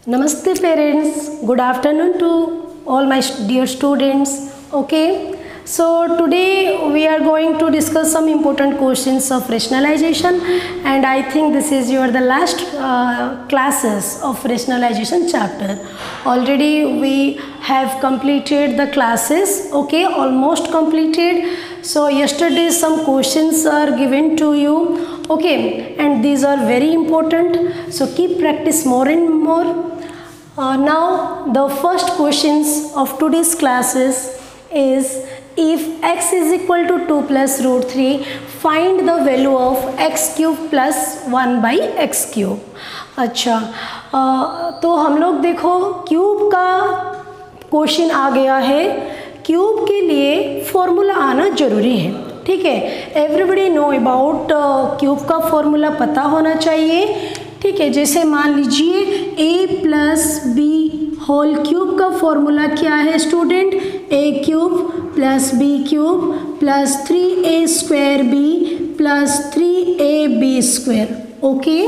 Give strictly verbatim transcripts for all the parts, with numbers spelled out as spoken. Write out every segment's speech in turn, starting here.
Namaste parents, good afternoon to all my dear students. Okay, so today we are going to discuss some important questions of rationalization, and I think this is your the last uh, classes of rationalization chapter. Already we have completed the classes, okay, almost completed. So yesterday some questions are given to you, okay, and these are very important, so keep practice more and more. Uh, now the first questions of today's classes is, if x is equal to two plus root three, find the value of x cube plus one by x cube. अच्छा, uh, तो हम लोग देखो cube का question आ गया है. Cube के लिए फॉर्मूला आना जरूरी है, ठीक है. एवरीबडी नो अबाउट क्यूब का फॉर्मूला पता होना चाहिए, ठीक है. जैसे मान लीजिए a plus b whole cube का फॉर्मूला क्या है student? a cube plus b cube plus three a square b plus three a b square. Okay,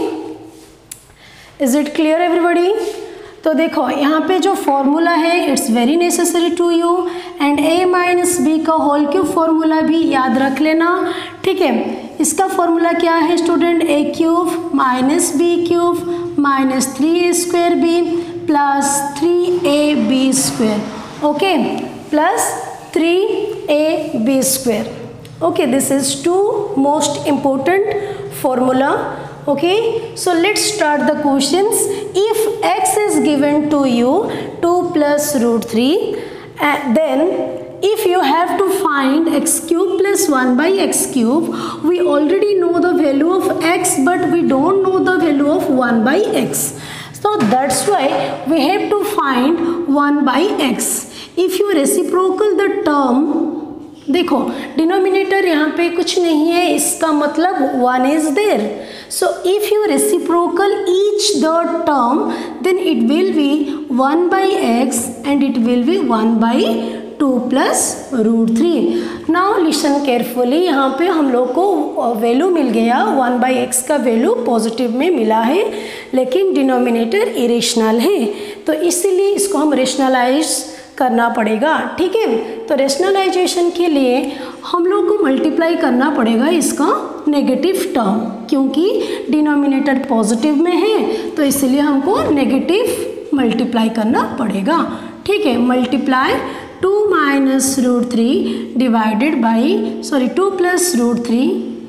is it clear everybody? तो देखो यहाँ पे जो फॉर्मूला है it's very necessary to you, and a minus B का whole cube formula भी याद रख लेना, ठीक है. इसका फॉर्मूला क्या है student? a cube minus b cube minus three a square b plus three a b square, okay, plus three a b square. Okay, this is two most important formula. Okay, so let's start the questions. If x is given to you two plus root three, uh, then if you have to find x cube plus one by x cube, we already know the value of x, but we don't know the value of one by x. So that's why we have to find one by x. If you reciprocal the term, देखो denominator यहाँ पे कुछ नहीं है, इसका मतलब one is there. So if you reciprocal each the term, then it will be one by x and it will be one by two plus root three. Now listen carefully, यहाँ पे हम लोग को वैल्यू मिल गया one by x का value positive में मिला है, लेकिन डिनोमिनेटर इरेशनल है, तो इसीलिए इसको हम रेशनलाइज करना पड़ेगा, ठीक है. तो रेशनलाइजेशन के लिए हम लोग को मल्टीप्लाई करना पड़ेगा इसका नेगेटिव टर्म, क्योंकि डिनोमिनेटर पॉजिटिव में है, तो इसलिए हमको नेगेटिव मल्टीप्लाई करना पड़ेगा, ठीक है. Multiply two minus root three divided by sorry two plus root three,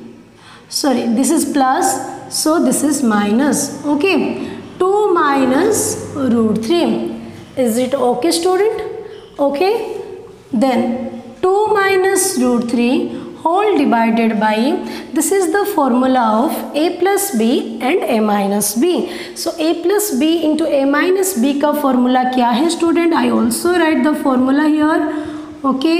sorry this is plus, so this is minus, okay. Two minus root three, is it okay student? Okay, then two minus root three whole divided by, this is the formula of a plus b and a minus b. So a plus b into a minus b का formula क्या है student? I also write the formula here, okay,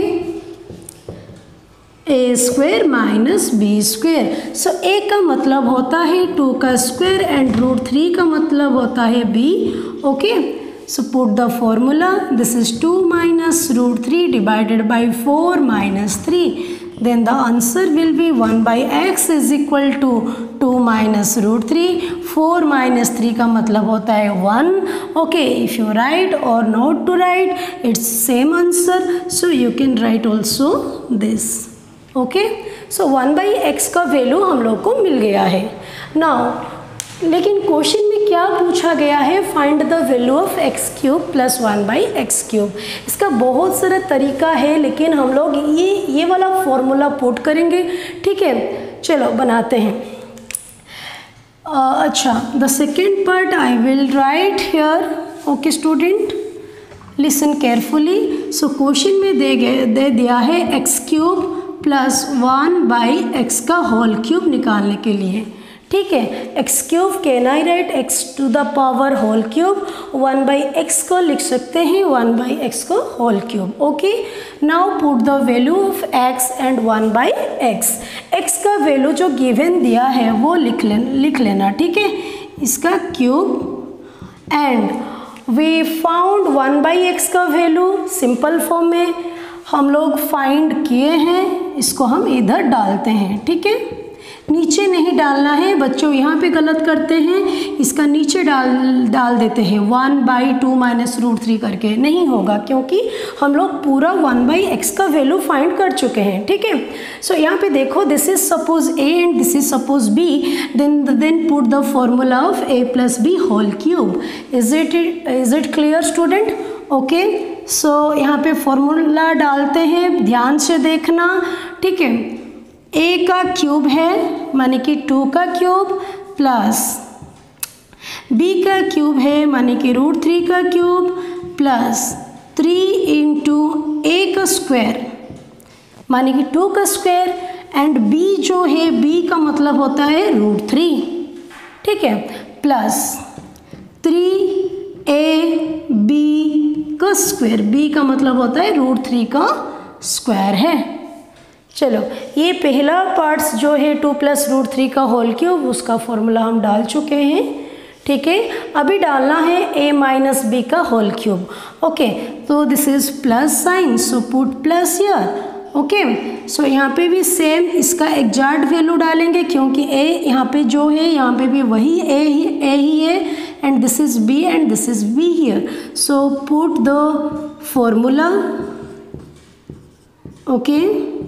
a square minus b square. So a का मतलब होता है to का square and root three का मतलब होता है b, okay. So put the formula. This is two minus root three divided by four minus three. Then the answer will be one by x is equal to two minus root three. four minus three का मतलब होता है one. Okay, if you write or not to write, it's same answer. So you can write also this. Okay. So one by x का value हम लोग को मिल गया है. Now लेकिन क्वेश्चन में क्या पूछा गया है? Find the value of x cube plus one by x cube. इसका बहुत सारा तरीका है, लेकिन हम लोग ये ये वाला फॉर्मूला पुट करेंगे, ठीक है. चलो बनाते हैं. uh, अच्छा, the second part I will write here, okay student, listen carefully. So question में दे गए दे दिया है x cube plus one by x का होल क्यूब निकालने के लिए, ठीक है. X cube can I write x to the power whole cube, one by x को लिख सकते हैं वन बाई एक्स को whole cube, okay. Now put the value of x and one by x. X का value जो given दिया है वो लिख ले लिख लेना, ठीक है, इसका cube. And we found one by x का वैल्यू सिंपल फॉर्म में हम लोग फाइंड किए हैं, इसको हम इधर डालते हैं, ठीक है. नीचे नहीं डालना है बच्चों, यहाँ पे गलत करते हैं, इसका नीचे डाल डाल देते हैं one by two minus root three करके, नहीं होगा क्योंकि हम लोग पूरा वन बाई एक्स का वैल्यू फाइंड कर चुके हैं, ठीक है। सो यहाँ पे देखो, this is suppose a and this is suppose b, then then put the formula of a plus b whole cube. Is it is it clear student? Okay, so यहाँ पे फॉर्मूला डालते हैं, ध्यान से देखना, ठीक है। ए का क्यूब है माने कि टू का क्यूब प्लस बी का क्यूब है माने कि रूट थ्री का cube plus three into a का स्क्वायर माने कि टू का स्क्वायर, एंड बी जो है बी का मतलब होता है रूट थ्री, ठीक है, प्लस थ्री ए बी का स्क्वायर, बी का मतलब होता है रूट थ्री का स्क्वायर है। चलो, ये पहला पार्ट्स जो है टू प्लस रूट थ्री का होल क्यूब, उसका फॉर्मूला हम डाल चुके हैं, ठीक है। अभी डालना है ए माइनस बी का होल क्यूब। ओके, तो this is plus sign, so put plus here. Okay, so यहाँ पे भी सेम इसका एग्जैक्ट वैल्यू डालेंगे क्योंकि ए यहाँ पे जो है यहाँ पे भी वही ए ही ए ही है, and this is b and this is b here, so put the formula. Okay,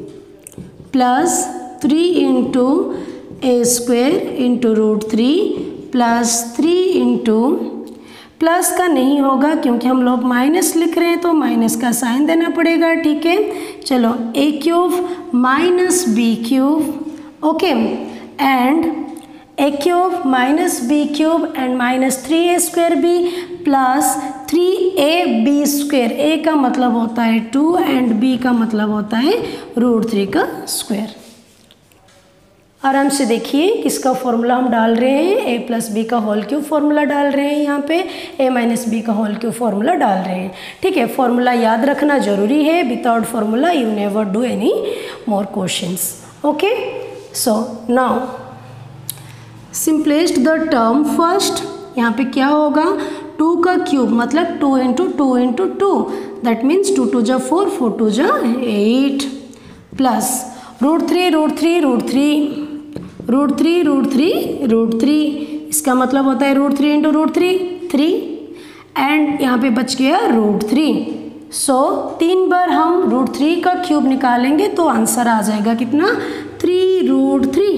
plus three into a square into root three plus three into, plus का नहीं होगा क्योंकि हम लोग माइनस लिख रहे हैं तो माइनस का साइन देना पड़ेगा, ठीक है। चलो, a cube minus b cube, okay, and a cube minus b cube and minus three a square b plus three a b square. A का मतलब होता है टू एंड बी का मतलब होता है रूट थ्री का स्क्वायर। आराम से देखिए किसका फॉर्मूला हम डाल रहे हैं, ए प्लस बी का होल क्यूब फॉर्मूला डाल रहे हैं, यहाँ पे ए माइनस बी का होल क्यूब फॉर्मूला डाल रहे हैं, ठीक है। फॉर्मूला याद रखना जरूरी है, without formula you never do any more questions. Okay, so now simplest the term first. यहाँ पे क्या होगा, टू का क्यूब मतलब two into two into two, that means two two जा फोर, फोर टू जा eight, plus root three root three root three root three root three root three, इसका मतलब होता है root three into root three three, and यहाँ पे बच गया रूट थ्री। सो तीन बार हम रूट थ्री का क्यूब निकालेंगे तो आंसर आ जाएगा कितना, three root three.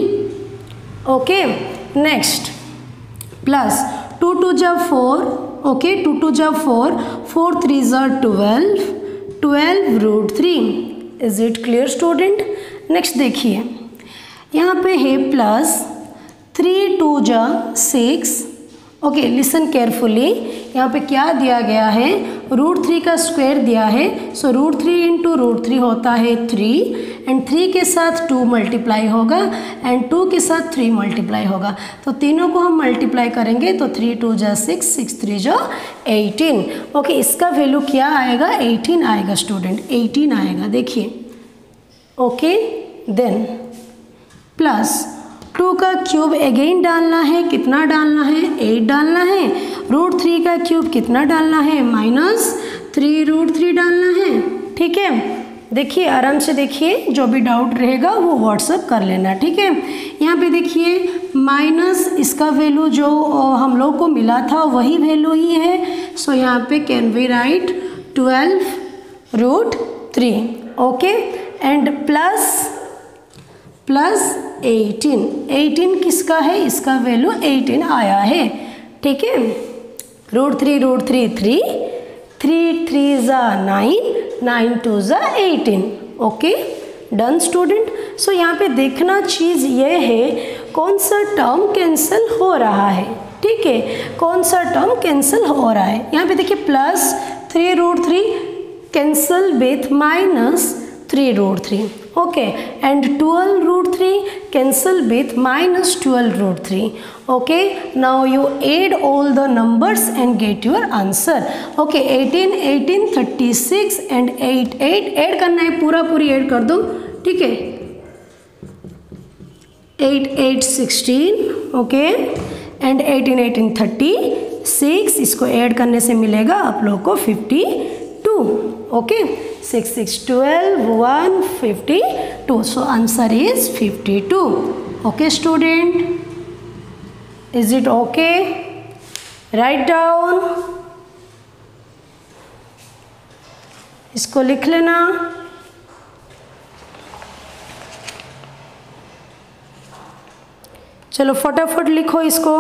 Okay, next plus two two जा फोर, ओके, टू टू जा फोर, फोर थ्री जा twelve, twelve root three. Is it clear student? Next देखिए, यहाँ पे है प्लस थ्री टू जा सिक्स। ओके, लिसन केयरफुली, यहाँ पे क्या दिया गया है, रूट थ्री का स्क्वायर दिया है, so root three into root three होता है थ्री, एंड थ्री के साथ टू मल्टीप्लाई होगा एंड टू के साथ थ्री मल्टीप्लाई होगा, तो तीनों को हम मल्टीप्लाई करेंगे तो थ्री टू जा सिक्स, सिक्स थ्री जा एटीन। ओके, इसका वैल्यू क्या आएगा, एटीन आएगा स्टूडेंट, एटीन आएगा, देखिए। ओके, देन प्लस टू का क्यूब अगेन डालना है, कितना डालना है, एट डालना है। रूट थ्री का क्यूब कितना डालना है, माइनस थ्री रूट थ्री डालना है, ठीक है। देखिए आराम से देखिए, जो भी डाउट रहेगा वो व्हाट्सअप कर लेना, ठीक है। यहाँ पे देखिए माइनस इसका वैल्यू जो हम लोग को मिला था वही वैल्यू ही है, सो यहाँ पे can we write twelve root three. Okay, and plus plus eighteen, eighteen किसका है, इसका वैल्यू एटीन आया है, ठीक है। Root three root three three, three three ज़ा नाइन, नाइन टू ज़ा eighteen. Okay, done student. So यहाँ पे देखना चीज़ ये है कौन सा टर्म कैंसिल हो रहा है, ठीक है, कौन सा टर्म कैंसिल हो रहा है। यहाँ पे देखिए plus three root three cancel with minus three root three, okay, and twelve root three cancel with minus twelve root three. Okay, now you add all the numbers and get your answer. Okay, eighteen, eighteen, thirty-six and eight, eight add करना है, पूरा पूरी add कर दो, ठीक है। eight, eight, sixteen, okay, and eighteen, eighteen, thirty-six, इसको add करने से मिलेगा आप लोग को fifty-two. Okay, six, six, twelve, one, fifty-two. So answer is fifty-two. Okay student, is it okay? Write down, इसको लिख लेना। चलो फटाफट लिखो इसको।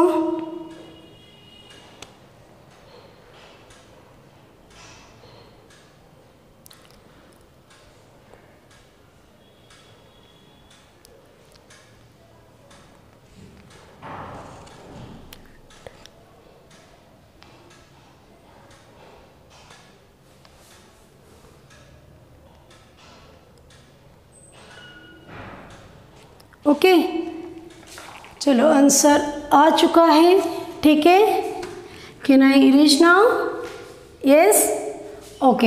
Okay okay. चलो आंसर आ चुका है, ठीक है। Can I erase now? Yes, okay.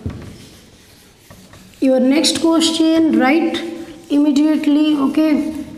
Your next question write immediately, okay.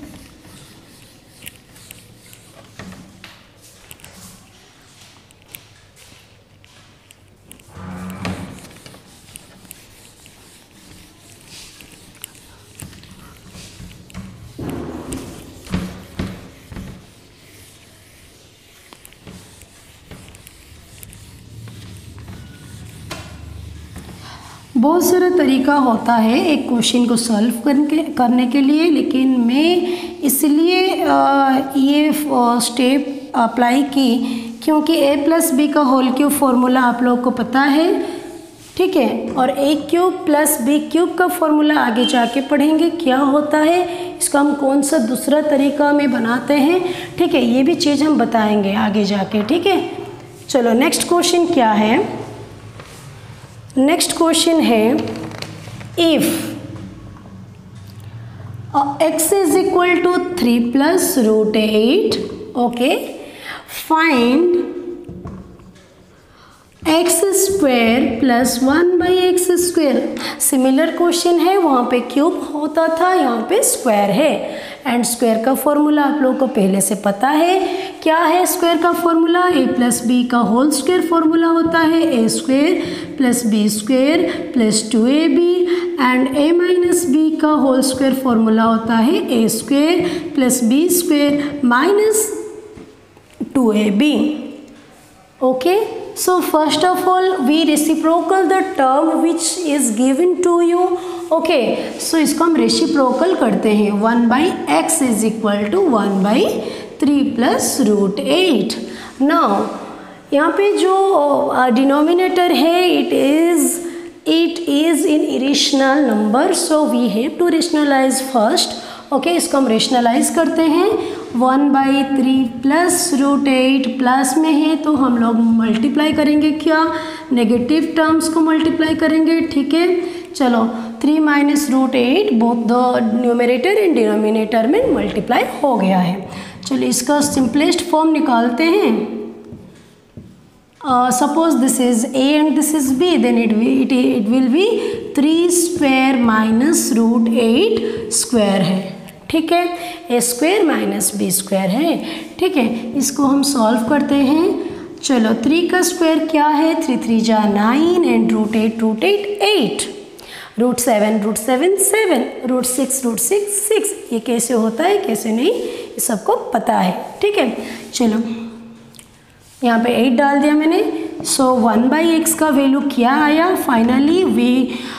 बहुत सारा तरीका होता है एक क्वेश्चन को सॉल्व करने करने के लिए, लेकिन मैं इसलिए ये स्टेप अप्लाई की क्योंकि ए प्लस बी का होल क्यूब फॉर्मूला आप लोगों को पता है, ठीक है। और a cube plus b cube का फॉर्मूला आगे जाके पढ़ेंगे क्या होता है, इसका हम कौन सा दूसरा तरीका में बनाते हैं, ठीक है। ये भी चीज़ हम बताएंगे आगे जाके, ठीक है। चलो नेक्स्ट क्वेश्चन क्या है? नेक्स्ट क्वेश्चन है if x is equal to three plus root eight, okay, find x square plus one by x square. Similar question है, वहाँ पे क्यूब होता था, यहाँ पे स्क्वायर है। एंड स्क्वायर का फॉर्मूला आप लोगों को पहले से पता है, क्या है स्क्वायर का फॉर्मूला? ए प्लस बी का होल स्क्वायर फॉर्मूला होता है a square plus b square plus two A b, and a minus B का होल स्क्वायर फॉर्मूला होता है a square plus b square minus two A b, okay. So first of all we reciprocal the term which is given to you, okay, so इसको हम reciprocal करते हैं। One by x is equal to one by three plus root eight. Now यहाँ पे जो denominator है it is it is an irrational number, so we have to rationalise first, okay. इसको हम रेशनलाइज करते हैं। One by three plus root eight plus में है तो हम लोग मल्टीप्लाई करेंगे, क्या नेगेटिव टर्म्स को मल्टीप्लाई करेंगे, ठीक है। चलो three minus root eight both the numerator and denominator में मल्टीप्लाई हो गया है। चलो इसका सिंपलेस्ट फॉर्म निकालते हैं। Suppose this is a and this is b, then it it it will be three square minus root eight square है, ठीक है। A square minus b square है, ठीक है। इसको हम सॉल्व करते हैं। चलो थ्री का स्क्वायर क्या है? थ्री थ्री जा nine and root eight root eight eight, root seven root seven seven, root six root six six. ये कैसे होता है कैसे नहीं ये सबको पता है, ठीक है। चलो यहाँ पे एट डाल दिया मैंने। सो वन बाई एक्स का वैल्यू क्या आया? Finally we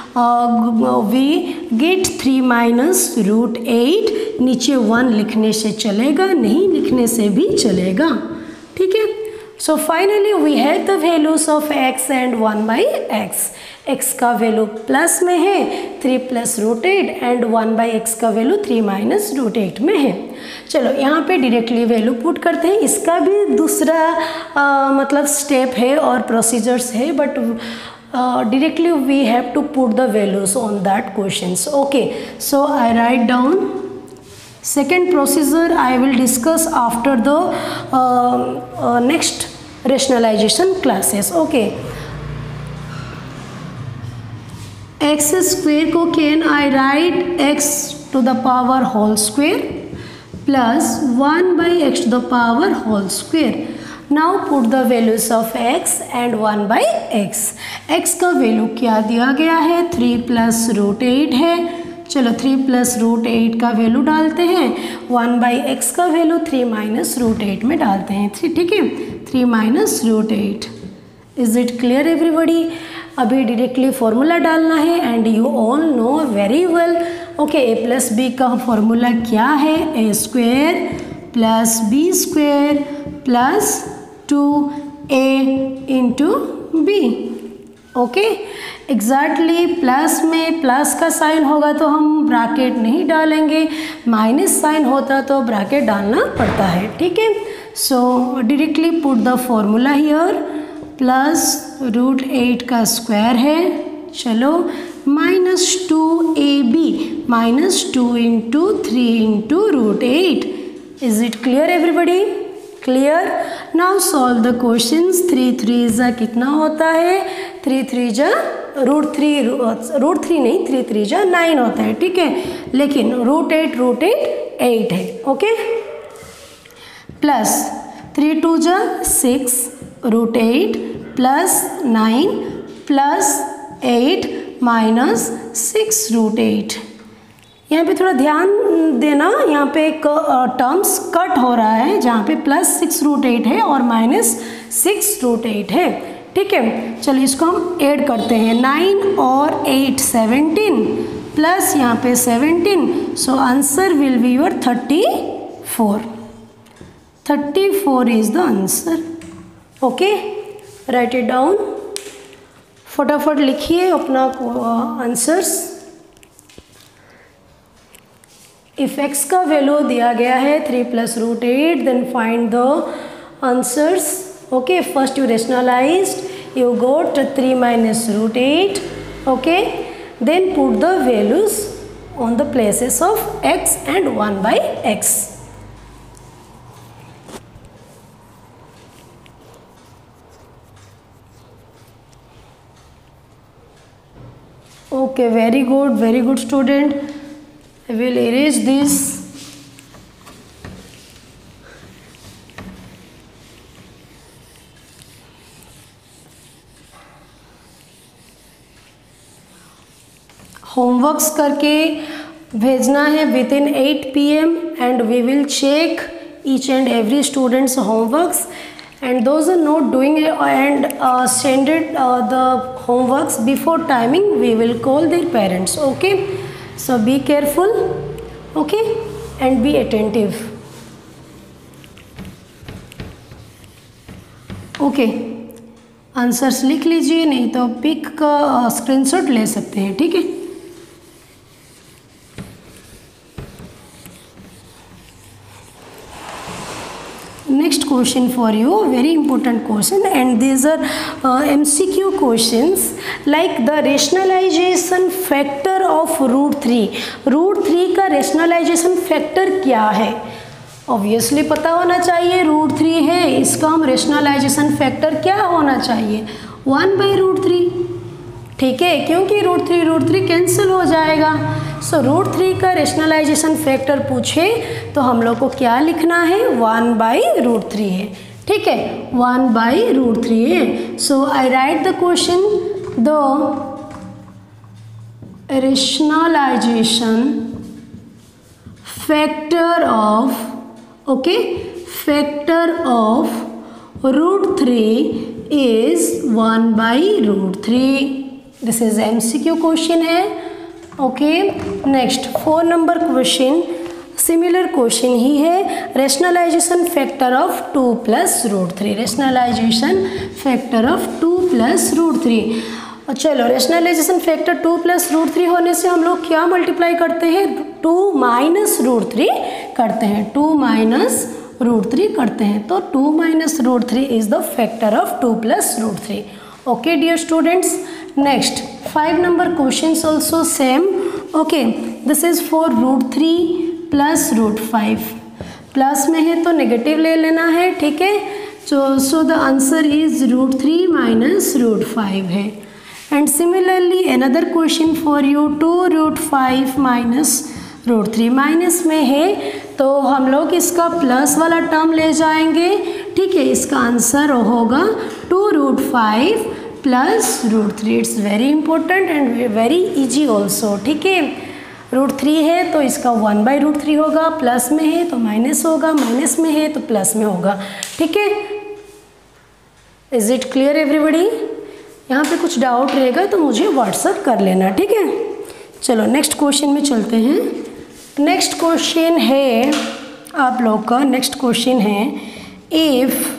we get three minus root eight. नीचे वन लिखने से चलेगा, नहीं लिखने से भी चलेगा, ठीक है। So finally we have the values of x and one by x. X का वैल्यू प्लस में है three plus root eight and one by x का value three minus root eight में है। चलो यहाँ पे डायरेक्टली वैल्यू पुट करते हैं। इसका भी दूसरा आ, मतलब स्टेप है और प्रोसीजर्स है, but directly we have to put the values on that questions, okay. So I write down. Second procedure I will discuss after the uh, uh, next rationalization classes, okay. X square को can I write x to the power whole square plus one by x to the power whole square. Now put the values of x and one by x. x का value क्या दिया गया है? Three plus root eight है। चलो three plus root eight का value डालते हैं, वन बाई एक्स का value three minus root eight में डालते हैं, थ्री ठीक है, three minus root eight. Is it clear everybody? अभी डायरेक्टली फॉर्मूला डालना है and you all know very well. Okay, a plus b का फॉर्मूला क्या है? A square plus b square plus two a into b. Okay, exactly plus में plus का sign होगा तो हम ब्रैकेट नहीं डालेंगे, माइनस साइन होता तो ब्रैकेट डालना पड़ता है, ठीक है। So directly put the formula here, plus root eight का स्क्वायर है, चलो minus two A b, minus two into three into root eight. Is it clear everybody? Clear? Now solve the questions. Three three जा कितना होता है? Three three जा root three, root three नहीं, three three जा nine होता है, ठीक है, लेकिन root eight root eight eight है। ओके, प्लस थ्री टू जा six, root eight plus nine plus eight minus six root eight. यहाँ पे थोड़ा ध्यान देना, यहाँ पे एक टर्म्स कट हो रहा है जहाँ पे प्लस सिक्स रूट एट है और माइनस सिक्स रूट एट है, ठीक है। चलिए इसको हम ऐड करते हैं, नाइन और एट सेवनटीन प्लस यहाँ पे seventeen, so answer will be your thirty four. Thirty four is the answer. Okay, write it down, फटाफट लिखिए अपना आंसर्स। इफ एक्स का वैल्यू दिया गया है three plus root eight, then find the answers. Okay, first you rationalized, you got three minus root eight. Okay, then put the values on the places of x and one by x. Okay, very good, very good student. I will erase this. Homeworks करके भेजना है within eight P M and we will check each and every students homeworks, and those are not doing it and uh, send it uh, the homeworks before timing, we will call their parents. Okay, so be careful, okay, and be attentive. Okay, answers लिख लीजिए, नहीं तो pick का screenshot ले सकते हैं, ठीक है। Next question for you, very important question, and these are uh, M C Q questions like the rationalization factor of root three. root three का rationalization factor क्या है? Obviously पता होना चाहिए, root three है, इसका हम rationalization factor क्या होना चाहिए? वन by root three, ठीक है, क्योंकि root three root three cancel हो जाएगा। सो रूट थ्री का रेशनलाइजेशन फैक्टर पूछे तो हम लोग को क्या लिखना है? वन बाई रूट थ्री है, ठीक है, वन बाई रूट थ्री है। So I write the question, the rationalisation factor of, okay, factor of root three is one by root three. This is M C Q question है। Okay, next four number question, similar question ही है, rationalisation factor of two plus root three, rationalisation factor of two plus root three. चलो, rationalisation factor two plus root three होने से हम लोग क्या multiply करते हैं? टू माइनस रूट थ्री करते हैं, टू माइनस रूट थ्री करते हैं, तो two minus root three is the factor of two plus root three. Okay dear students, next five number questions also same. Okay, this is for root three plus root five, plus में है तो negative ले लेना है, ठीक है। So so the answer is root three minus root five है। And similarly another question for you, two root five minus root three, minus में है तो हम लोग इसका प्लस वाला टर्म ले जाएंगे, ठीक है। इसका आंसर होगा two root five plus root three. It's very important and very easy also, ठीक है। रूट थ्री है तो इसका वन बाई रूट थ्री होगा, प्लस में है तो माइनस होगा, माइनस में है तो प्लस में होगा। ठीक है, इज इट क्लियर एवरीबडी? यहाँ पे कुछ डाउट रहेगा तो मुझे व्हाट्सअप कर लेना। ठीक है, चलो नेक्स्ट क्वेश्चन में चलते हैं। नेक्स्ट क्वेश्चन है आप लोग का, नेक्स्ट क्वेश्चन है if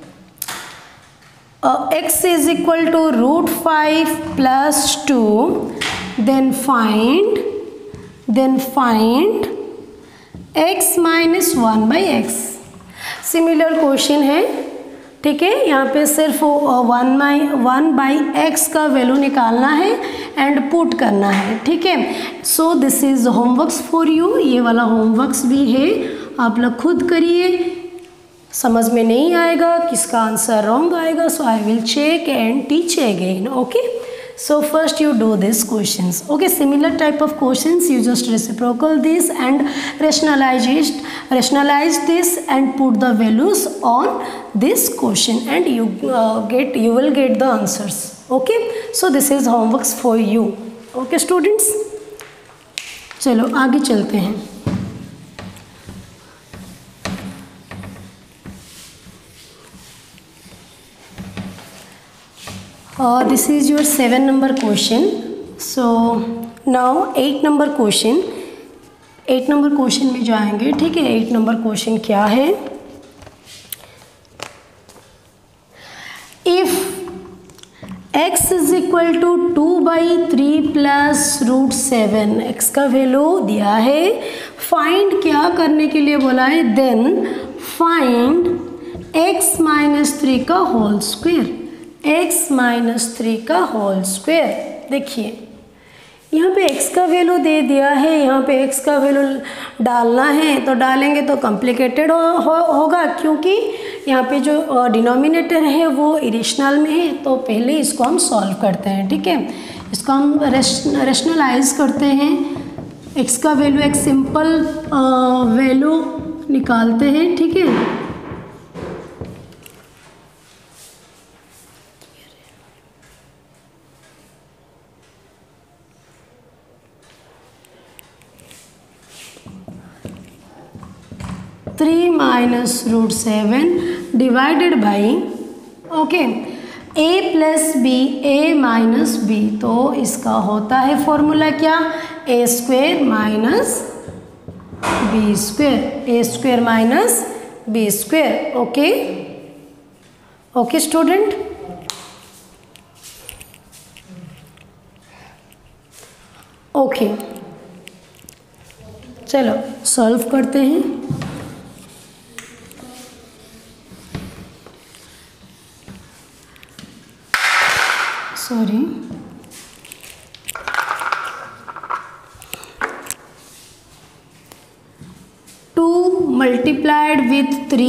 x is equal to root five plus two then find then find x minus one by x. Similar question है। ठीक है, यहाँ पे सिर्फ one by one by x का वैल्यू निकालना है एंड पुट करना है। ठीक है, so this is homeworks for you. ये वाला होमवर्क्स भी है, आप लोग खुद करिए। समझ में नहीं आएगा, किसका आंसर रॉन्ग आएगा, so I will check and teach again. Okay, so first you do these questions. Okay, similar type of questions, you just reciprocal this and rationalize it, rationalize this and put the values on this question and you uh, get you will get the answers. Okay, so this is homeworks for you. Okay students, चलो आगे चलते हैं। Uh, this is your seven number question. So now eight number question. eight number question में जाएंगे। ठीक है, eight number question क्या है? If x is equal to two by three plus root seven, x का वैल्यू दिया है, find क्या करने के लिए बोला है? Then find x minus three का whole square, x minus three का होल स्क्वायर। देखिए यहाँ पे x का वैल्यू दे दिया है, यहाँ पे x का वैल्यू डालना है तो डालेंगे तो कॉम्प्लिकेटेड हो, हो, होगा क्योंकि यहाँ पे जो डिनोमिनेटर है वो इरेशनल में है। तो पहले इसको हम सॉल्व करते हैं। ठीक है, इसको हम रेशनलाइज करते हैं। x का वैल्यू एक सिंपल वैल्यू निकालते हैं। ठीक है, three minus root seven divided by okay a plus B, A minus b. तो इसका होता है फॉर्मूला क्या? A square minus B square, a square minus B square. Okay okay student, okay चलो सॉल्व करते हैं। Sorry, two multiplied with three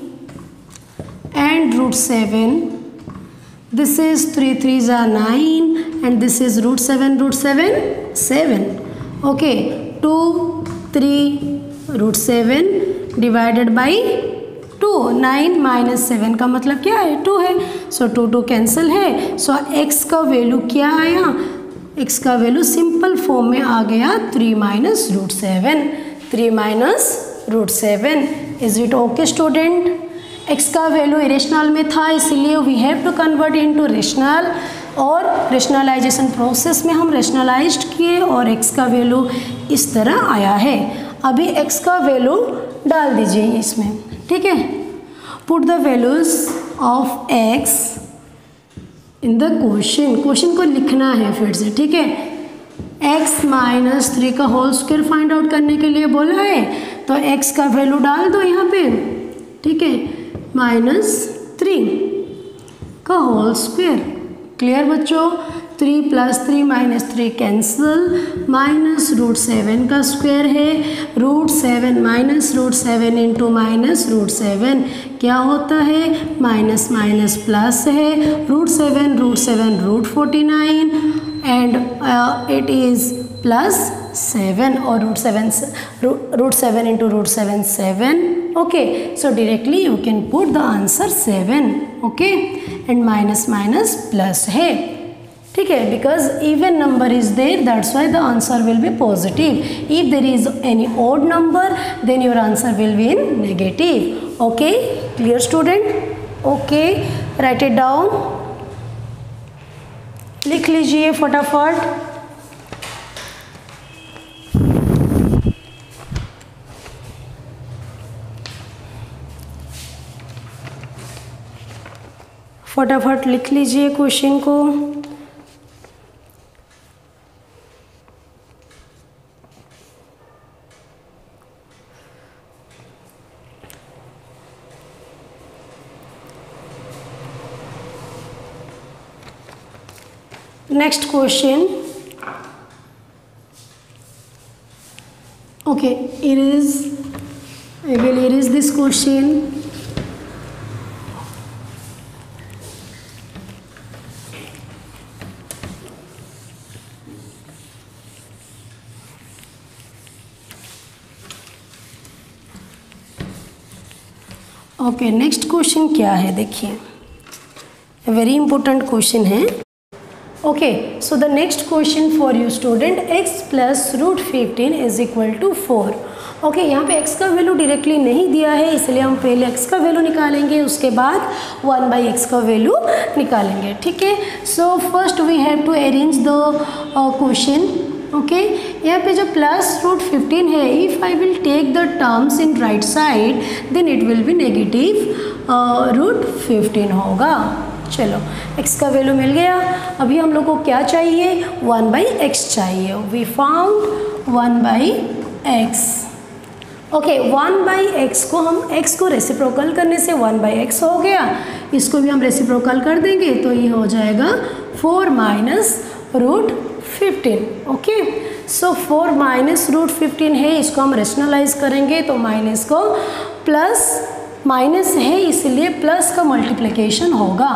and root seven, this is three three ज़ा nine and this is root seven, root seven seven. Okay, two three root seven divided by two, nine minus seven का मतलब क्या है? To है। सो to two cancel है। So so, x का value क्या आया? x का वैल्यू सिंपल फॉर्म में आ गया three minus root seven, three minus root seven. Is it okay student? x का वैल्यू इरेशनल में था इसलिए we have to convert into rational, और रेशनलाइजेशन प्रोसेस में हम रेशनलाइज्ड किए और x का वैल्यू इस तरह आया है। अभी x का वैल्यू डाल दीजिए इसमें। ठीक है, put the values of x in the question, question को लिखना है फिर से। ठीक है, x माइनस थ्री का होल स्क्वायर फाइंड आउट करने के लिए बोला है तो x का वैल्यू डाल दो यहाँ पे। ठीक है, माइनस थ्री का होल स्क्वायर। क्लियर बच्चों? Three plus three minus three cancel, minus root seven का स्क्वायर है, root seven minus root seven into minus root seven क्या होता है? माइनस माइनस प्लस है, root seven root seven root forty nine and it is plus seven, और root seven root seven into root seven seven. Okay, so directly you can put the answer seven. Okay, and minus minus plus है। ठीक है, because even number is there, that's why the answer will be positive. If there is any odd number then your answer will be in negative. Okay, clear student? Okay, write it down, लिख लीजिए फटाफट. फटाफट लिख लीजिए question को. Next question. Okay, erase. I will erase this question. Okay, next question क्या है देखिए, वेरी इंपॉर्टेंट क्वेश्चन है. Okay, so the next question for you student, x plus root fifteen is equal to four. Okay, यहाँ पे x का value directly नहीं दिया है, इसलिए हम पहले x का वैल्यू निकालेंगे, उसके बाद वन बाई एक्स का वैल्यू निकालेंगे. ठीक है, so first we have to arrange the question. Okay, यहाँ पे जो प्लस रूट फिफ्टीन है, if I will take the terms in right side then it will be negative root fifteen होगा. चलो, x का वैल्यू मिल गया. अभी हम लोग को क्या चाहिए? वन बाई एक्स चाहिए. We found one by x. Okay, one by x को हम x को रेसिप्रोकल करने से वन बाई एक्स हो गया. इसको भी हम रेसिप्रोकल कर देंगे तो ये हो जाएगा four minus root fifteen. Okay, so four minus root fifteen है, इसको हम रेशनलाइज करेंगे तो माइनस को प्लस, माइनस है इसलिए प्लस का मल्टीप्लिकेशन होगा.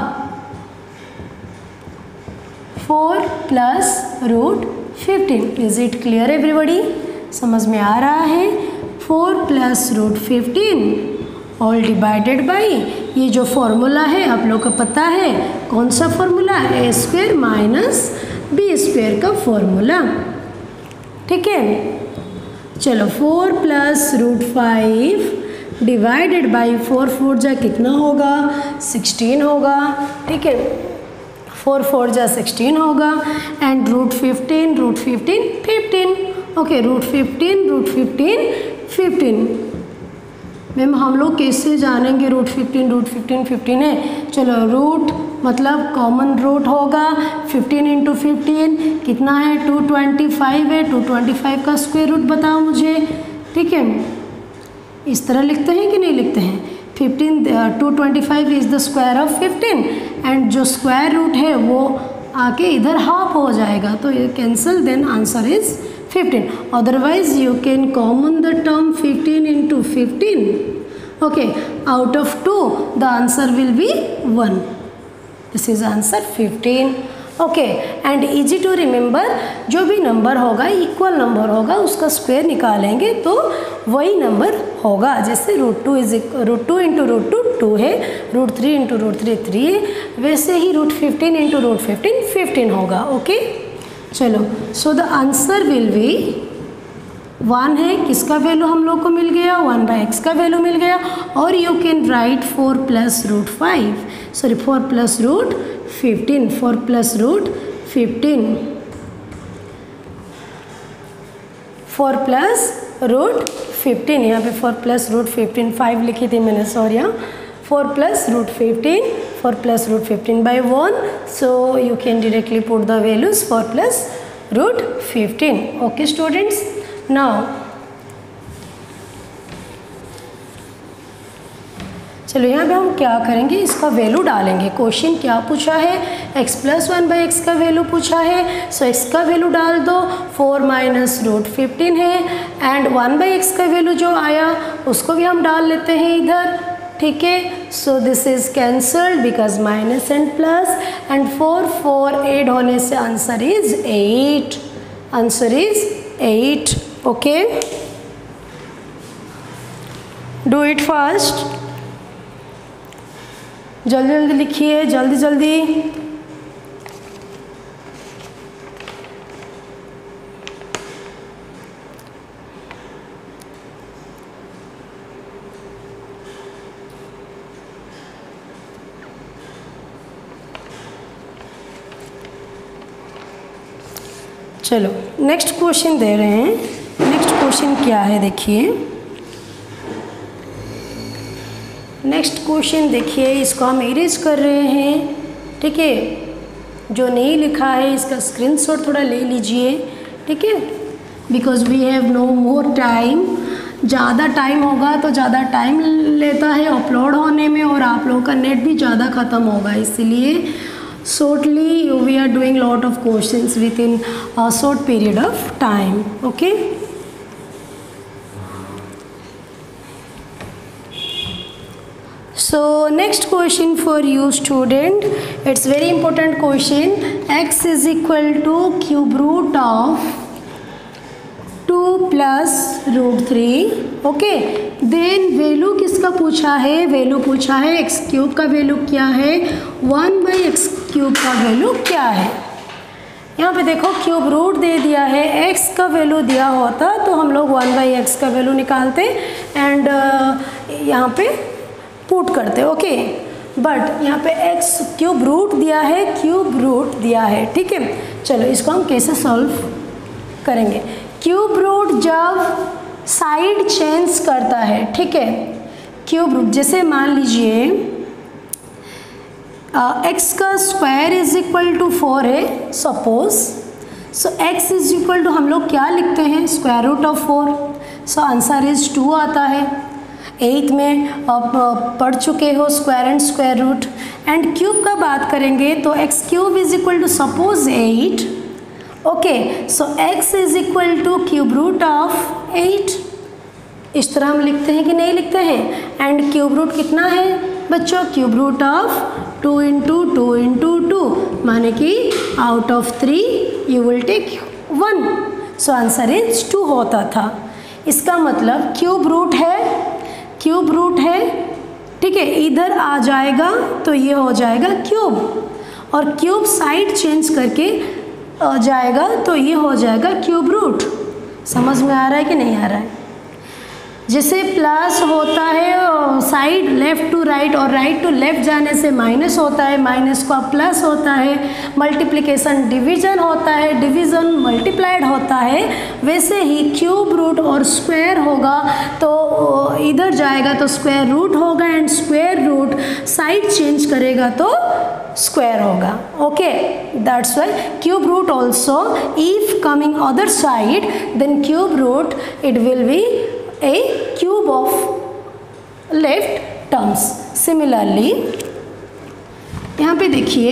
Four plus root fifteen. Is it clear everybody? समझ में आ रहा है? Four plus root fifteen all divided by ये जो फॉर्मूला है आप लोग को पता है, कौन सा formula? A square minus B square का फॉर्मूला. ठीक है, चलो, four plus root five divided by four, four जा कितना होगा? सिक्सटीन होगा. ठीक है, फोर फोर जा सिक्सटीन होगा. And root fifteen, root fifteen fifteen. Okay, root fifteen, root fifteen fifteen. Ma'am हम लोग कैसे जानेंगे root fifteen root fifteen fifteen है? चलो, रूट मतलब कॉमन रूट होगा. फिफ्टीन इंटू फिफ्टीन कितना है? टू ट्वेंटी फाइव है. टू ट्वेंटी फाइव का स्क्वायर रूट बताओ मुझे. ठीक है, इस तरह लिखते हैं कि नहीं लिखते हैं? Fifteen, two twenty five is the square of fifteen and जो स्क्वायर रूट है वो आके इधर हाफ हो जाएगा तो ये cancel, then answer is fifteen. Otherwise you can common the term fifteen into fifteen. Okay, out of two the answer will be one. This is answer fifteen. Okay, and easy to remember, जो भी number होगा equal number होगा उसका square निकालेंगे तो वही number होगा. जैसे root two is root two into root two two है, root three into root three three है, वैसे ही root fifteen into root fifteen fifteen होगा. ओके, चलो, so the answer will be one है. किसका वैल्यू हम लोग को मिल गया? वन बाई एक्स का वैल्यू मिल गया. और you can write four plus root five, sorry four plus root fifteen, four plus root fifteen, four plus root fifteen. यहाँ पे four plus root fifteen, five लिखी थी मैंने, सॉरी. यहाँ four plus root fifteen, four plus root fifteen by one. So you can directly put the values four plus root fifteen. Okay students, now चलो यहाँ पे हम क्या करेंगे, इसका वैल्यू डालेंगे. क्वेश्चन क्या पूछा है? x plus one by x का वैल्यू पूछा है. सो so, x का वैल्यू डाल दो. फोर माइनस रूट फिफ्टीन है एंड वन बाई एक्स का वैल्यू जो आया उसको भी हम डाल लेते हैं इधर. ठीक है, so this is cancelled because minus and plus and four four add होने से answer is eight. Answer is eight. Okay, do it fast, जल्दी जल्दी लिखिए, जल्दी जल्दी. चलो नेक्स्ट क्वेश्चन दे रहे हैं। नेक्स्ट क्वेश्चन क्या है देखिए, नेक्स्ट क्वेश्चन देखिए, इसको हम इरेज कर रहे हैं, ठीक है। जो नहीं लिखा है इसका स्क्रीनशॉट थोड़ा ले लीजिए, ठीक है, because we have no more time. ज़्यादा टाइम होगा तो ज़्यादा टाइम लेता है अपलोड होने में, और आप लोगों का नेट भी ज़्यादा ख़त्म होगा, इसलिए shortly we are doing lot of questions within short period of time, okay. So next question for you student, it's very important question. X is equal to cube root of two plus root three, okay. Then value किसका पूछा है, value पूछा है x cube का value क्या है, one by x cube का value क्या है। यहाँ पे देखो क्यूब रूट दे दिया है, एक्स का वैल्यू दिया होता तो हम लोग वन बाई एक्स का वैल्यू निकालते एंड uh, यहाँ पे पुट करते, ओके। बट यहाँ पे एक्स क्यूब रूट दिया है, क्यूब रूट दिया है, ठीक है। चलो इसको हम कैसे सॉल्व करेंगे। क्यूब रूट जब साइड चेंज करता है, ठीक है, क्यूब रूट जैसे मान लीजिए एक्स का square is equal to four है suppose, so x is equal to हम लोग क्या लिखते हैं, square root of four, so answer is two आता है। एट में आप पढ़ चुके हो square and square root. And cube का बात करेंगे तो x cube is equal to suppose eight, okay, so x is equal to cube root of eight. इस तरह हम लिखते हैं कि नहीं लिखते हैं। एंड क्यूब रूट कितना है बच्चों, cube root of two into two into two, माने कि out of three you will take one, so answer is two होता था। इसका मतलब क्यूब रूट है, क्यूब रूट है, ठीक है, इधर आ जाएगा तो ये हो जाएगा क्यूब, और क्यूब साइड चेंज करके आ जाएगा तो ये हो जाएगा क्यूब रूट। समझ में आ रहा है कि नहीं आ रहा है। जैसे प्लस होता है साइड लेफ़्ट टू राइट और राइट टू लेफ़्ट जाने से माइनस होता है, माइनस का प्लस होता है, मल्टीप्लिकेशन डिवीज़न होता है, डिवीज़न मल्टीप्लाइड होता है, वैसे ही क्यूब रूट और स्क्वायर होगा तो इधर जाएगा तो स्क्वायर रूट होगा, and square root side change करेगा तो स्क्वायर होगा, okay. That's why cube root also if coming other side then cube root it will be a cube of left terms. Similarly यहाँ पे देखिए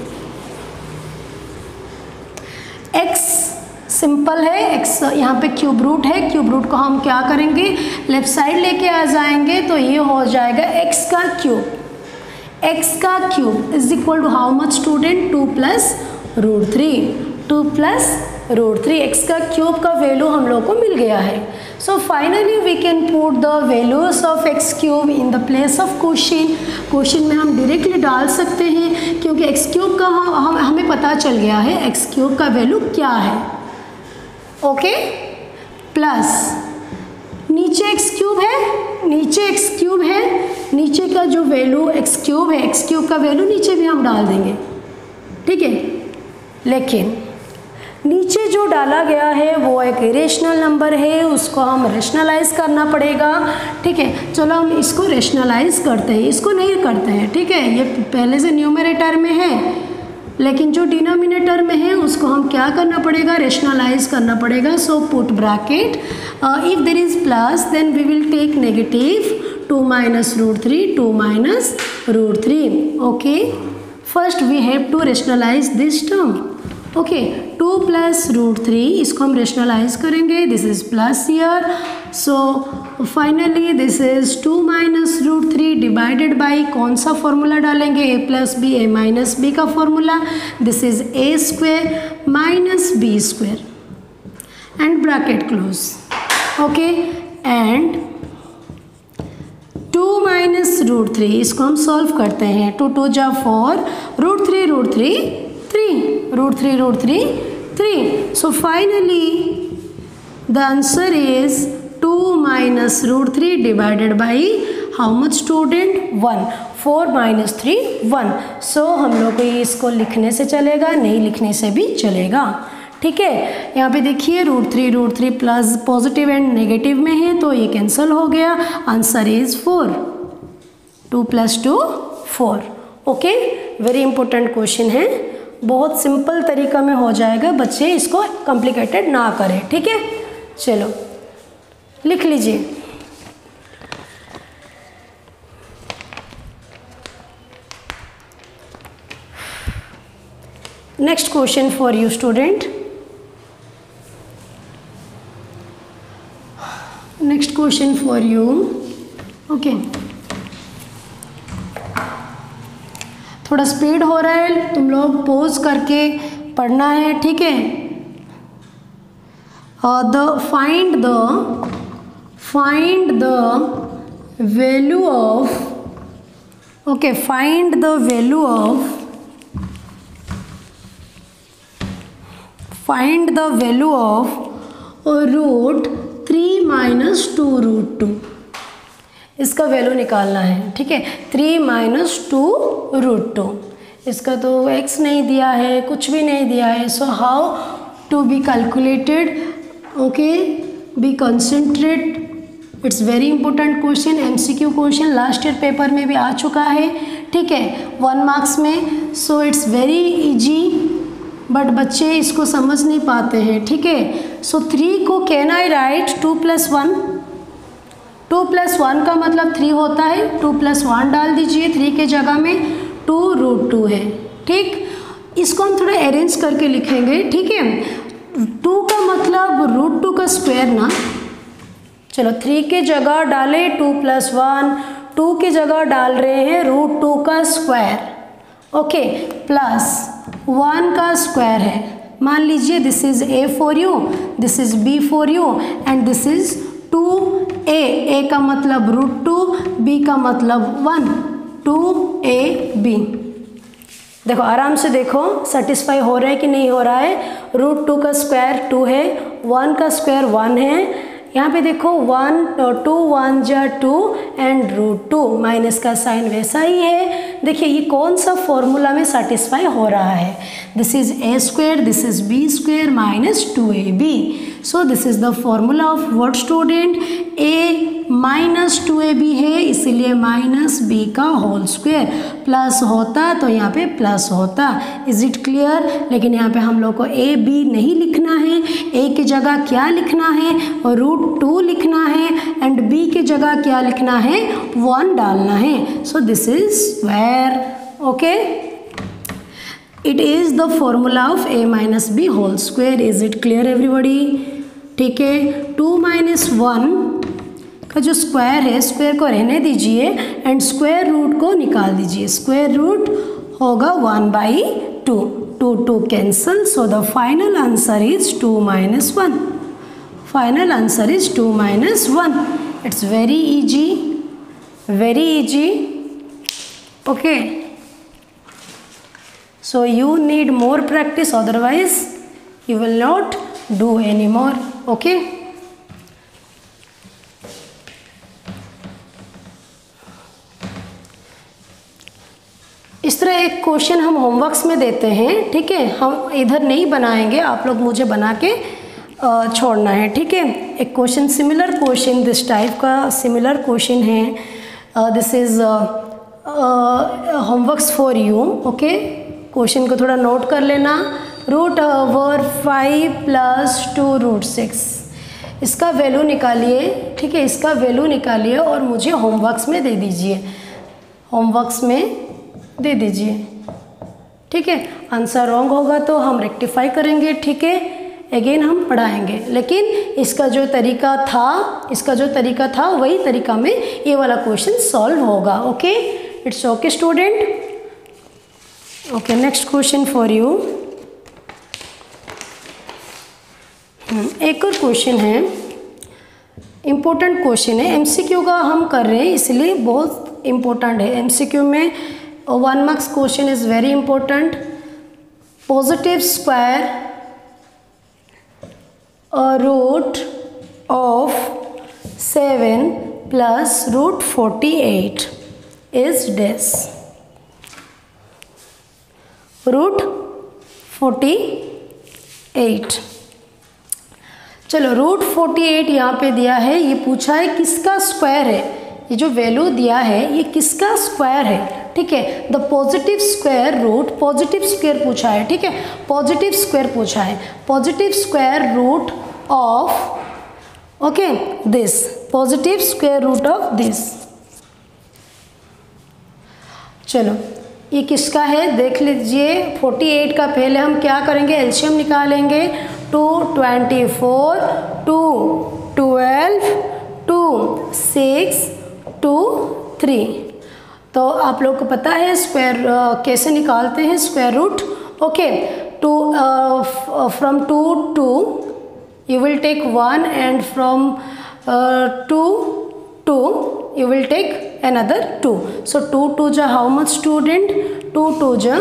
x सिंपल है, x यहाँ पे cube root है, क्यूब रूट को हम क्या करेंगे, लेफ्ट साइड लेके आ जाएंगे तो ये हो जाएगा x का क्यूब, x का cube is equal to how much student, two plus root three, two plus root three, x cube क्यूब का वैल्यू हम लोग को मिल गया है। So finally we can put the values of x cube in the place of question. Question में हम डायरेक्टली डाल सकते हैं क्योंकि एक्स क्यूब का हम हमें पता चल गया है एक्स क्यूब का वैल्यू क्या है, ओके। प्लस नीचे एक्स क्यूब है, नीचे एक्स क्यूब है, नीचे का जो वैल्यू एक्स क्यूब है, एक्स क्यूब का वैल्यू नीचे भी हम डाल देंगे, ठीक है। लेकिन नीचे जो डाला गया है वो एक इरेशनल नंबर है, उसको हम रेशनलाइज करना पड़ेगा, ठीक है। चलो हम इसको रेशनलाइज करते हैं, इसको नहीं करते हैं, ठीक है। ये पहले से न्यूमरेटर में है, लेकिन जो डिनोमिनेटर में है उसको हम क्या करना पड़ेगा, रेशनलाइज करना पड़ेगा। So put bracket, if there is plus then we will take negative two minus root three, two minus root three, okay. First we have to rationalize this term, okay. Two plus root three, इसको हम rationalize करेंगे, this is plus here, so finally this is two minus root three divided by कौन सा formula डालेंगे, A plus B, A minus B का formula, this is A square minus B square and bracket close, okay. And two minus root three, इसको हम solve करते हैं, two two जा four, root three root three three, root three root three three, so finally the answer is two minus root three divided by how much student, one, four minus three one, so हम लोग को इसको लिखने से चलेगा, नहीं लिखने से भी चलेगा, ठीक है। यहाँ पे देखिए root three root three plus positive and negative में है तो ये कैंसिल हो गया। Answer is four, two plus two four. Okay, very important question है, बहुत सिंपल तरीका में हो जाएगा, बच्चे इसको कॉम्प्लिकेटेड ना करें। ठीक है, चलो लिख लीजिए। Next question for you student, next question for you. Okay, थोड़ा स्पीड हो रहा है, तुम लोग पॉज करके पढ़ना है। ठीक है, the find the find the value of okay find the value of find the value of root three minus two root two. इसका वैल्यू निकालना है। ठीक है, three minus two root two, इसका तो x नहीं दिया है, कुछ भी नहीं दिया है। So how to be calculated? Okay, be concentrate, it's very important question, MCQ question, last year paper में भी आ चुका है। ठीक है, वन मार्क्स में। So it's very easy, but बच्चे इसको समझ नहीं पाते हैं। ठीक है, सो थ्री को can I write two plus one, two plus one का मतलब थ्री होता है, टू प्लस वन डाल दीजिए थ्री के जगह में, टू रूट टू है। ठीक, इसको हम थोड़ा अरेंज करके लिखेंगे। ठीक है, टू का मतलब रूट टू का स्क्वायर ना, चलो थ्री के जगह डाले टू प्लस वन, टू की जगह डाल रहे हैं रूट टू का स्क्वायर। ओके, प्लस वन का स्क्वायर है। मान लीजिए this is A for you, this is B for you and this is two A. A का मतलब रूट टू, बी का मतलब वन, टू ए बी। देखो आराम से देखो, सेटिस्फाई हो रहा है कि नहीं हो रहा है। रूट टू का स्क्वायर टू है, वन का स्क्वायर वन है। यहाँ पे देखो वन टू वन जा two and root two, minus का साइन वैसा ही है। देखिए ये कौन सा फॉर्मूला में सेटिस्फाई हो रहा है। This is A square, this is B square minus two A B. So this is the formula of what student? A minus two A B है, इसीलिए माइनस बी का होल स्क्वायर। प्लस होता तो यहाँ पे प्लस होता। Is it clear? लेकिन यहाँ पे हम लोग को ए बी नहीं लिखना है, ए की जगह क्या लिखना है? रूट टू लिखना है एंड बी की जगह क्या लिखना है? वन डालना है। So this is square. Okay, it is the formula of A minus B whole square. Is it clear everybody? ठीक है, टू माइनस वन का जो स्क्वायर है, स्क्वायर को रहने दीजिए एंड स्क्वायर रूट को निकाल दीजिए। स्क्वायर रूट होगा one by two, two two cancel. So the final answer is two minus one. Final answer is two minus one. It's very easy, very easy. Okay, so you need more practice, otherwise you will not do anymore. Okay, इस तरह एक question हम homeworks में देते हैं। ठीक है, हम इधर नहीं बनाएंगे, आप लोग मुझे बना के छोड़ना है। ठीक है, एक question similar question this type का सिमिलर क्वेश्चन है। This is homeworks for you. Okay, question को थोड़ा नोट कर लेना। Root over five plus two root six, इसका वैल्यू निकालिए। ठीक है, इसका वैल्यू निकालिए और मुझे होमवर्क्स में दे दीजिए, होमवर्क्स में दे दीजिए। ठीक है, आंसर रॉन्ग होगा तो हम रेक्टिफाई करेंगे। ठीक है, अगेन हम पढ़ाएंगे, लेकिन इसका जो तरीका था इसका जो तरीका था वही तरीका में ये वाला क्वेश्चन सॉल्व होगा। Okay, it's okay student. Okay, next question for you. एक और क्वेश्चन है, इम्पोर्टेंट क्वेश्चन है, एमसीक्यू का हम कर रहे हैं इसलिए बहुत इम्पोर्टेंट है। एमसीक्यू में one marks question is very important. Positive square root of seven plus root forty eight is this. Root forty eight. चलो रूट फोर्टी एट यहाँ पे दिया है, ये पूछा है किसका स्क्वायर है, ये जो वैल्यू दिया है ये किसका स्क्वायर है, ठीक है। The positive square root, positive square पूछा है, ठीक है, पॉजिटिव स्क्वायर पूछा है, positive square root of, okay, this, positive square root of this. चलो ये किसका है देख लीजिए, अड़तालीस का पहले हम क्या करेंगे, एलसीएम निकालेंगे, two twenty four, two twelve, two six, two three. तो आप लोग को पता है स्क्वायर uh, कैसे निकालते हैं square root, okay. Two from two two you will take one and from uh, two two you will take another two. So two two ja how much student, two two ja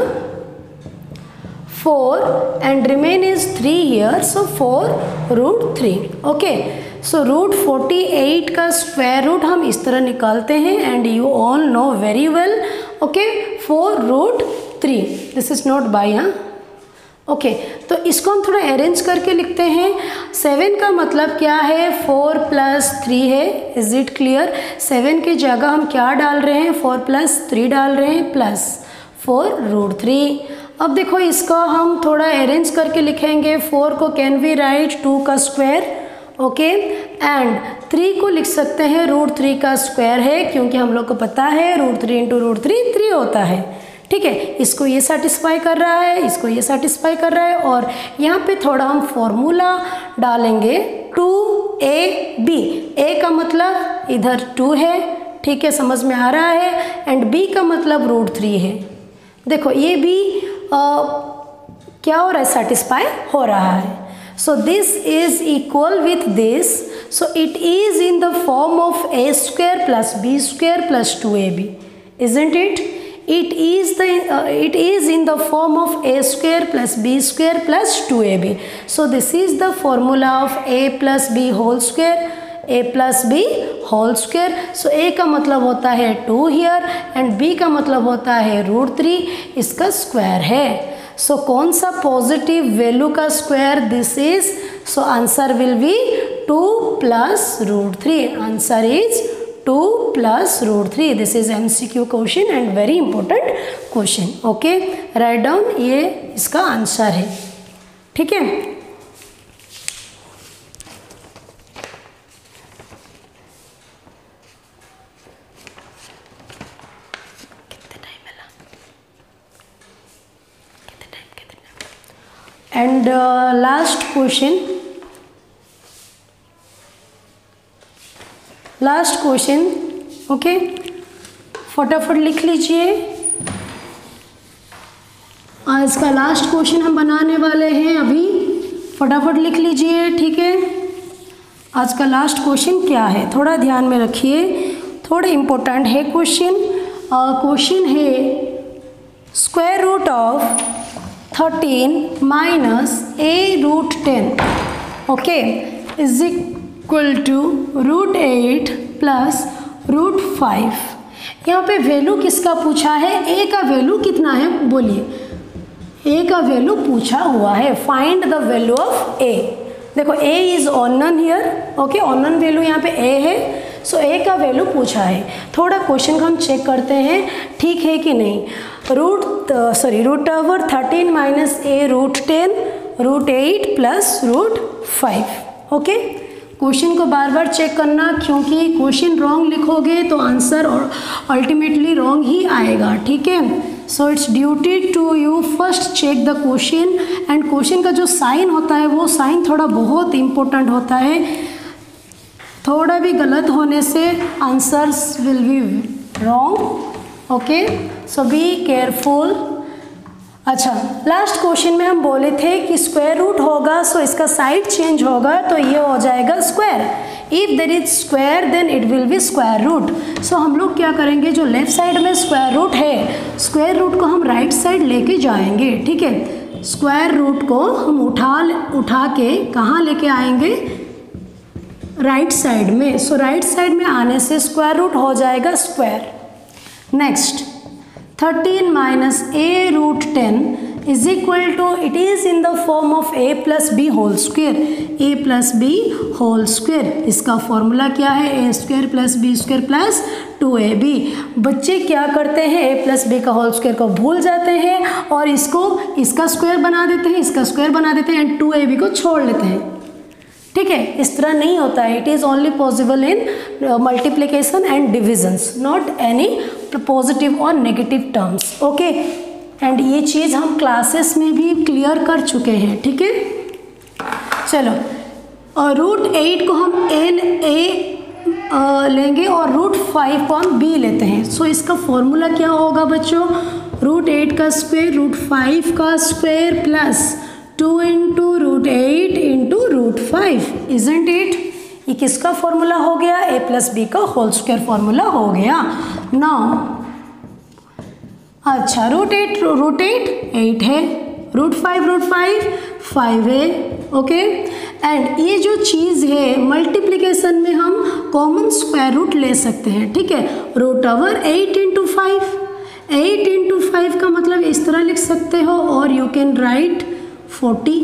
four and remain is three here, so four root three, okay. So root forty eight का square root हम इस तरह निकालते हैं and you all know very well, okay, four root three, this is not by, हाँ, okay okay, तो इसको हम थोड़ा अरेंज करके लिखते हैं। सेवन का मतलब क्या है, फोर प्लस थ्री है, इज इट क्लियर। सेवन की जगह हम क्या डाल रहे हैं, फोर प्लस थ्री डाल रहे हैं, प्लस फोर रूट थ्री। अब देखो इसको हम थोड़ा अरेंज करके लिखेंगे, फोर को कैन वी राइट टू का स्क्वायर, ओके, एंड थ्री को लिख सकते हैं रूट थ्री का स्क्वायर है, क्योंकि हम लोग को पता है root three into root three three होता है, ठीक है। इसको ये सेटिस्फाई कर रहा है, इसको ये सेटिस्फाई कर रहा है, और यहाँ पे थोड़ा हम फॉर्मूला डालेंगे, टू ए बी, ए का मतलब इधर टू है, ठीक है, समझ में आ रहा है, एंड बी का मतलब रूट थ्री है। देखो ये भी आ, क्या हो रहा है, सेटिस्फाई हो रहा है। So this is equal with this, so it is in the form of a square plus b square plus two A b, isn't it? It is the uh, it is in the form of a square plus b square plus two a b. So this is the formula of a plus b whole square, a plus b whole square. So a का मतलब होता है to here and b का मतलब होता है root three, इसका square है। सो so, कौन सा पॉजिटिव वैल्यू का square this is? So answer will be two plus root three, answer is two plus root three. This is MCQ question and very important question, okay, write down, ये इसका answer है, ठीक है। कितने time मिला, कितने time कितने and last question, last question, okay, फटाफट लिख लीजिए। आज का लास्ट क्वेश्चन हम बनाने वाले हैं अभी, फटाफट लिख लीजिए, ठीक है। आज का लास्ट क्वेश्चन क्या है, थोड़ा ध्यान में रखिए, थोड़ा इम्पोर्टेंट है क्वेश्चन। क्वेश्चन है square root of thirteen minus a root ten, okay, is equal to root eight plus root five. यहाँ पे वैल्यू किसका पूछा है, ए का वैल्यू कितना है बोलिए, ए का वैल्यू पूछा हुआ है, find the value of a. देखो a is unknown here, okay, unknown value यहाँ पे ए है, सो ए का वैल्यू पूछा है। थोड़ा क्वेश्चन को हम चेक करते हैं ठीक है कि नहीं। Root sorry root over thirteen minus a root ten, root eight plus root five, okay. Question को बार बार चेक करना, क्योंकि क्वेश्चन रॉन्ग लिखोगे तो आंसर और अल्टीमेटली रॉन्ग ही आएगा, ठीक है। So it's duty to you first check the question, and question का जो साइन होता है वो साइन थोड़ा बहुत इम्पोर्टेंट होता है, थोड़ा भी गलत होने से answers will be wrong, okay, so be careful. अच्छा, लास्ट क्वेश्चन में हम बोले थे कि स्क्वायर रूट होगा, सो इसका साइड चेंज होगा तो ये हो जाएगा square. If there is square then it will be square root. So हम लोग क्या करेंगे, जो लेफ्ट साइड में स्क्वायर रूट है, स्क्वायर रूट को हम राइट साइड लेके जाएंगे, ठीक है। स्क्वायर रूट को हम उठा उठा के कहाँ लेके आएंगे, राइट साइड में। सो राइट साइड में आने से स्क्वायर रूट हो जाएगा square. Next, thirteen minus a root ten is equal to, it is in the form of a plus b whole square, a plus b whole square. इसका formula क्या है, a square plus b square plus two A b. बच्चे क्या करते हैं, a plus b का whole square को भूल जाते हैं और इसको इसका स्क्वायर बना देते हैं, इसका स्क्वायर बना देते हैं एंड टू ए बी को छोड़ लेते हैं। ठीक है, इस तरह नहीं होता है। It is only possible in multiplication and divisions, not any positive और नेगेटिव टर्म्स। ओके, एंड ये चीज़ हम क्लासेस में भी क्लियर कर चुके हैं। ठीक है, चलो, और रूट एट को हम एन ए लेंगे और रूट फाइव को हम बी लेते हैं। सो so, इसका फॉर्मूला क्या होगा बच्चों, रूट एट का स्क्वायर रूट फाइव का square plus two into root eight into root five, isn't it. ये किसका फॉर्मूला हो गया, ए प्लस बी का होल स्क्वायर फॉर्मूला हो गया। नाउ अच्छा, root eight root eight eight है, root five root five five है। ओके, एंड ये जो चीज़ है मल्टीप्लिकेशन में हम कॉमन स्क्वायर रूट ले सकते हैं। ठीक है, root over eight into five, eight into five का मतलब इस तरह लिख सकते हो, और you can write forty.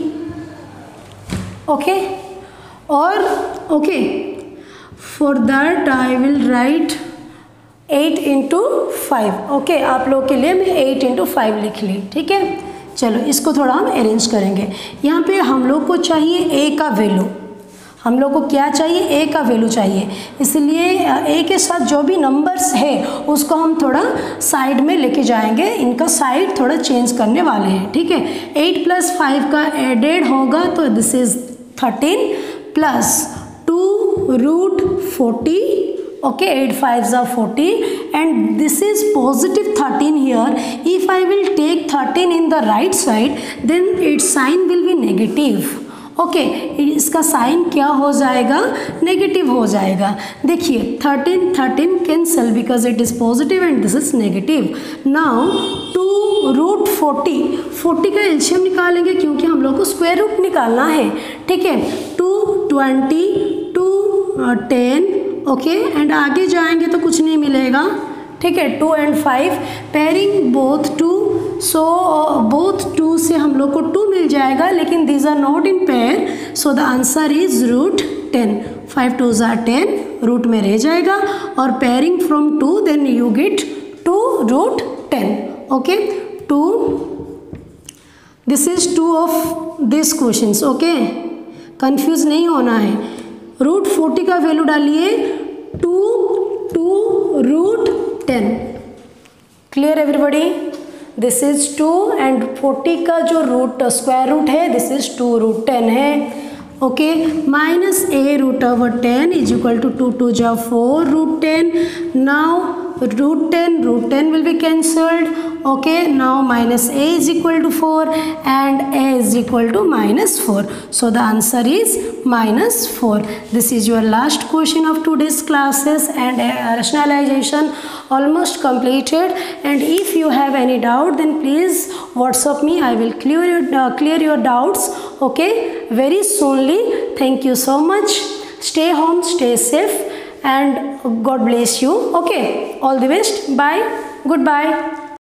Okay, और okay, for that I will write eight into five. Okay, आप लोग के लिए मैं एट इंटू फाइव लिख ली। ठीक है, चलो इसको थोड़ा हम अरेंज करेंगे। यहाँ पे हम लोग को चाहिए ए का वैल्यू, हम लोग को क्या चाहिए, ए का वैल्यू चाहिए। इसलिए ए के साथ जो भी नंबर्स है उसको हम थोड़ा साइड में लेके जाएंगे, इनका साइड थोड़ा चेंज करने वाले हैं। ठीक है, एट प्लस फाइव का एडेड होगा तो this is thirteen plus two root forty. Okay, eight fives are forty and this is positive thirteen here. If I will take thirteen in the right side then its sign will be negative. Okay, इसका sign क्या हो जाएगा, negative हो जाएगा। देखिए thirteen thirteen cancel because it is positive and this is negative. Now two root forty, forty का LCM निकालेंगे क्योंकि हम लोग को स्क्वायर रूट निकालना है। ठीक है, two twenty, two ten. Okay, and आगे जाएंगे तो कुछ नहीं मिलेगा। ठीक है, two and five pairing both two, so both two से हम लोग को टू मिल जाएगा, लेकिन these are not in pair, so the answer is root ten. Five two ज़ार टेन, रूट में रह जाएगा, और pairing from two then you get two root ten. Okay, two, this is two of this questions. Okay, confuse नहीं होना है। Root forty का value डालिए, two two root ten. Clear everybody, this is two and forty का जो root square root है this is two root ten है। ओके, minus a root over ten is equal to two two जा four root ten. Now root ten, root ten will be cancelled. Okay, now minus a is equal to four and a is equal to minus four. So the answer is minus four. This is your last question of today's classes and uh, rationalization almost completed. And if you have any doubt then please WhatsApp me. I will clear your, uh, clear your doubts. Okay, very soonly. Thank you so much. Stay home, stay safe. And God bless you. Okay, all the best. Bye. Goodbye.